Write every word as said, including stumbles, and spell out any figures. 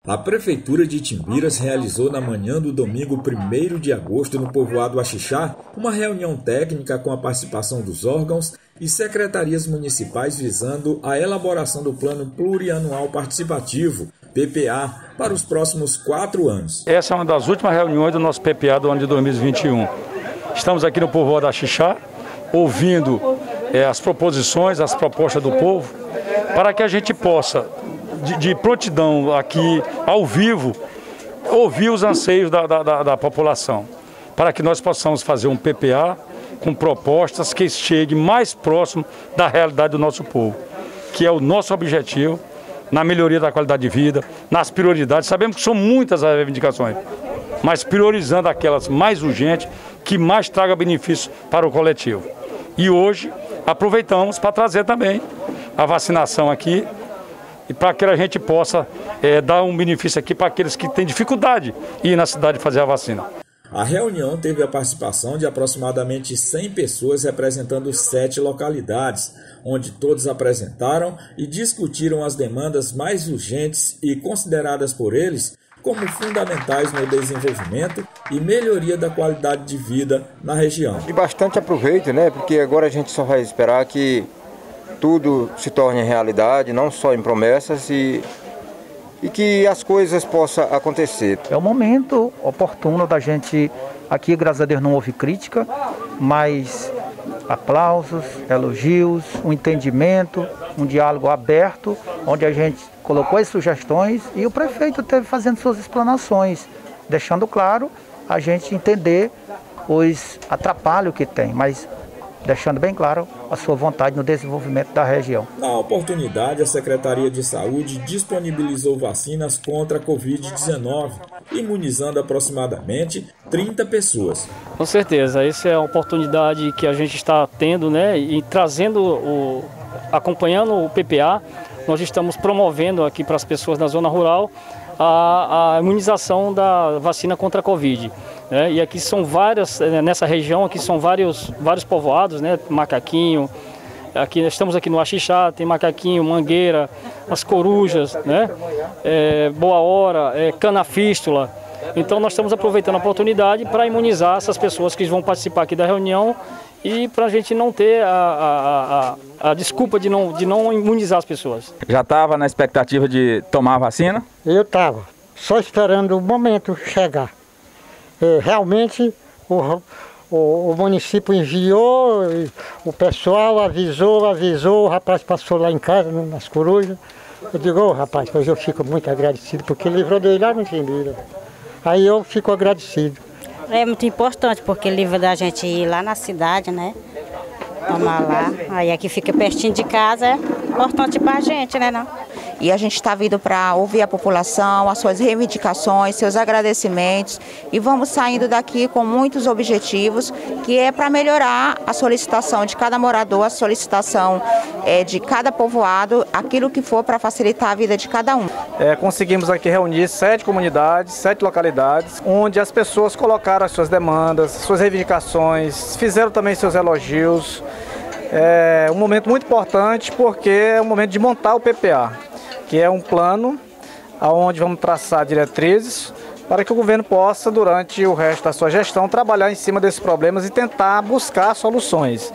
A Prefeitura de Itimbiras realizou na manhã do domingo primeiro de agosto no povoado Axixá uma reunião técnica com a participação dos órgãos e secretarias municipais visando a elaboração do Plano Plurianual Participativo, P P A, para os próximos quatro anos. Essa é uma das últimas reuniões do nosso P P A do ano de dois mil e vinte e um. Estamos aqui no povoado Axixá, ouvindo é, as proposições, as propostas do povo, para que a gente possa, de, de prontidão aqui, ao vivo, ouvir os anseios da, da, da população, para que nós possamos fazer um P P A com propostas que chegue mais próximo da realidade do nosso povo, que é o nosso objetivo, na melhoria da qualidade de vida, nas prioridades. Sabemos que são muitas as reivindicações, mas priorizando aquelas mais urgentes, que mais tragam benefício para o coletivo. E hoje aproveitamos para trazer também a vacinação aqui, e para que a gente possa é, dar um benefício aqui para aqueles que têm dificuldade de ir na cidade fazer a vacina. A reunião teve a participação de aproximadamente cem pessoas representando sete localidades, onde todos apresentaram e discutiram as demandas mais urgentes e consideradas por eles como fundamentais no desenvolvimento e melhoria da qualidade de vida na região. E bastante aproveito, né? Porque agora a gente só vai esperar que tudo se torne realidade, não só em promessas, e, e que as coisas possam acontecer. É o momento oportuno da gente, aqui graças a Deus não houve crítica, mas aplausos, elogios, um entendimento, um diálogo aberto, onde a gente colocou as sugestões e o prefeito esteve fazendo suas explanações, deixando claro a gente entender os atrapalhos que tem, mas deixando bem claro a sua vontade no desenvolvimento da região. Na oportunidade, a Secretaria de Saúde disponibilizou vacinas contra a covid dezenove, imunizando aproximadamente trinta pessoas. Com certeza, essa é a oportunidade que a gente está tendo, né, e trazendo, o, acompanhando o P P A, nós estamos promovendo aqui para as pessoas da zona rural a, a imunização da vacina contra a Covid. Né? E aqui são várias, nessa região aqui são vários, vários povoados, né? Macaquinho, aqui, estamos aqui no Axixá, tem Macaquinho, Mangueira, as Corujas, né? É, Boa Hora, é, Canafístula. Então nós estamos aproveitando a oportunidade para imunizar essas pessoas que vão participar aqui da reunião e para a gente não ter a, a, a, a desculpa de não, de não imunizar as pessoas. Já estava na expectativa de tomar a vacina? Eu estava, só esperando o momento chegar. É, realmente o, o, o município enviou, o pessoal avisou, avisou, o rapaz passou lá em casa, nas Corujas. Eu digo, ô oh, rapaz, hoje eu fico muito agradecido, porque livrou dele lá no Itimbiras. Aí eu fico agradecido. É muito importante, porque livra da gente ir lá na cidade, né? Tomar lá. Aí aqui fica pertinho de casa, é importante pra gente, né? Não? E a gente está vindo para ouvir a população, as suas reivindicações, seus agradecimentos, e vamos saindo daqui com muitos objetivos, que é para melhorar a solicitação de cada morador, a solicitação é, de cada povoado, aquilo que for para facilitar a vida de cada um. É, conseguimos aqui reunir sete comunidades, sete localidades, onde as pessoas colocaram as suas demandas, suas reivindicações, fizeram também seus elogios. É um momento muito importante porque é um momento de montar o P P A, que é um plano onde vamos traçar diretrizes para que o governo possa, durante o resto da sua gestão, trabalhar em cima desses problemas e tentar buscar soluções.